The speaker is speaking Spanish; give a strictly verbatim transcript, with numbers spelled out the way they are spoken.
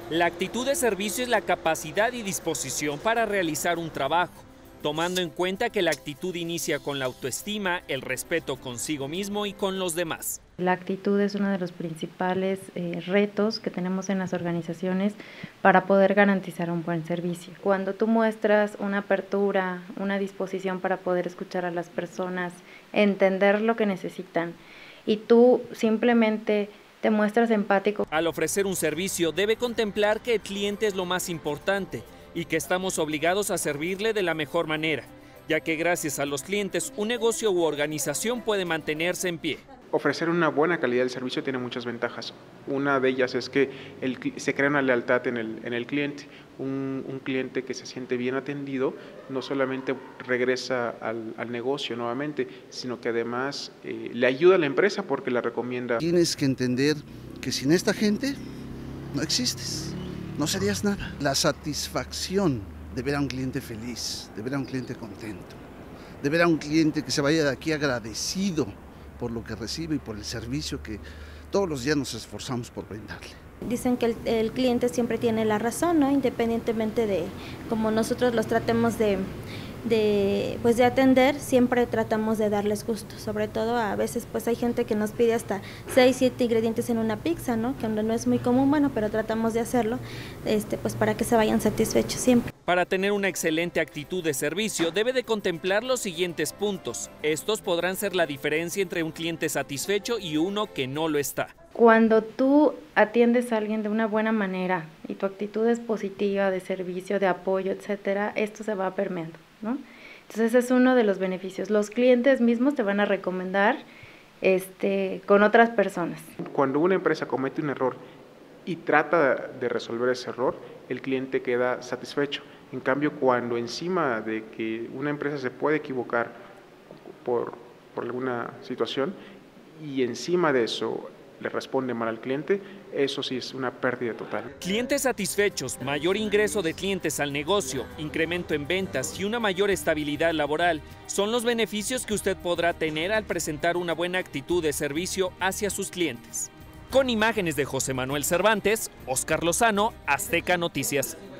La actitud de servicio es la capacidad y disposición para realizar un trabajo, tomando en cuenta que la actitud inicia con la autoestima, el respeto consigo mismo y con los demás. La actitud es uno de los principales eh, retos que tenemos en las organizaciones para poder garantizar un buen servicio. Cuando tú muestras una apertura, una disposición para poder escuchar a las personas, entender lo que necesitan y tú simplemente te muestras empático. Al ofrecer un servicio debe contemplar que el cliente es lo más importante y que estamos obligados a servirle de la mejor manera, ya que gracias a los clientes un negocio u organización puede mantenerse en pie. Ofrecer una buena calidad del servicio tiene muchas ventajas. Una de ellas es que el, se crea una lealtad en el, en el cliente. Un, un cliente que se siente bien atendido no solamente regresa al, al negocio nuevamente, sino que además eh, le ayuda a la empresa porque la recomienda. Tienes que entender que sin esta gente no existes, no serías nada. La satisfacción de ver a un cliente feliz, de ver a un cliente contento, de ver a un cliente que se vaya de aquí agradecido por lo que recibe y por el servicio que todos los días nos esforzamos por brindarle. Dicen que el, el cliente siempre tiene la razón, ¿no? Independientemente de cómo nosotros los tratemos de, de, pues de atender, siempre tratamos de darles gusto. Sobre todo a veces pues hay gente que nos pide hasta seis, siete ingredientes en una pizza, ¿no? Que no es muy común, bueno, pero tratamos de hacerlo este, pues para que se vayan satisfechos siempre. Para tener una excelente actitud de servicio debe de contemplar los siguientes puntos. Estos podrán ser la diferencia entre un cliente satisfecho y uno que no lo está. Cuando tú atiendes a alguien de una buena manera y tu actitud es positiva, de servicio, de apoyo, etcétera, esto se va permeando, ¿no? Entonces es uno de los beneficios. Los clientes mismos te van a recomendar este, con otras personas. Cuando una empresa comete un error y trata de resolver ese error, el cliente queda satisfecho. En cambio, cuando encima de que una empresa se puede equivocar por, por alguna situación y encima de eso le responde mal al cliente, eso sí es una pérdida total. Clientes satisfechos, mayor ingreso de clientes al negocio, incremento en ventas y una mayor estabilidad laboral son los beneficios que usted podrá tener al presentar una buena actitud de servicio hacia sus clientes. Con imágenes de José Manuel Cervantes, Óscar Lozano, Azteca Noticias.